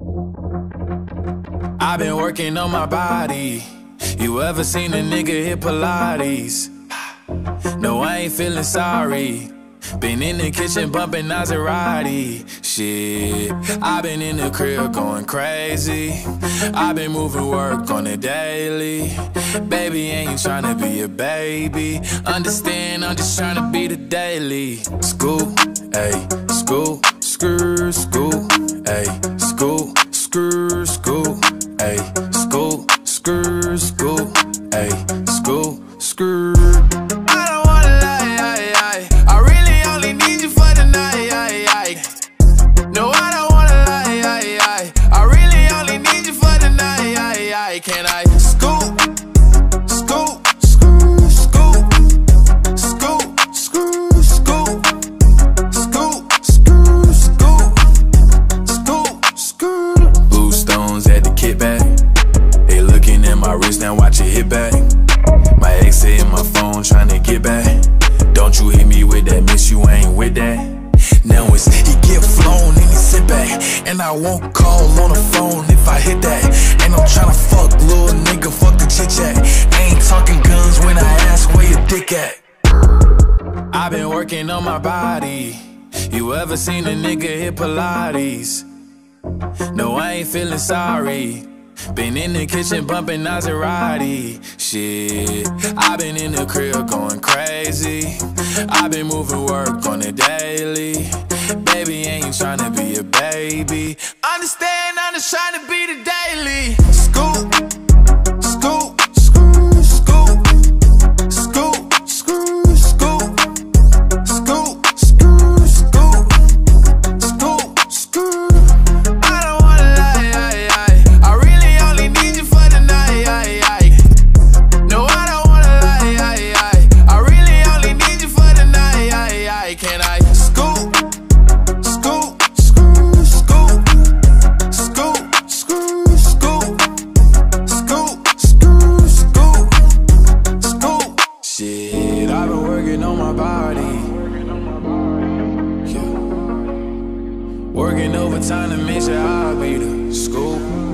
I've been working on my body. You ever seen a nigga hit Pilates? No, I ain't feeling sorry. Been in the kitchen bumping Maserati. Shit, I've been in the crib going crazy. I've been moving work on the daily. Baby, ain't tryna be a baby. Understand, I'm just tryna be the daily. School, ayy, school, screw, school, ayy, school, screw, school, ayy, school, screw, school, ayy, school, screw. Can I scoop, scoop, screw, scoop, scoop, screw, scoop, scoop, screw, scoop, scoop, screw. Blue stones at the kickback. They looking at my wrist, now watch it hit back. My ex hitting my phone, tryna get back. Don't you hit me with that, miss, you ain't with that. Now it's he get flown and he sit back, and I won't call on the phone if I hit that. Ain't no tryna fuck, little nigga, fuck the chit chat. Ain't talking guns when I ask where your dick at. I've been working on my body. You ever seen a nigga hit Pilates? No, I ain't feeling sorry. Been in the kitchen bumping Maserati. Shit, I've been in the crib going crazy. I've been moving work on the daily. Baby, ain't tryna be a baby. Understand, I'm just tryna be the daily. Scoop, scoop, screw, scoop, scoop, screw, scoop, scoop, screw, scoop, scoop, screw. Can I scoop, scoop, screw, scoop, scoop, screw, scoop, scoop, screw, scoop, scoop. Shit, I've been working on my body. Yeah. Working overtime to make sure I'll be the scoop.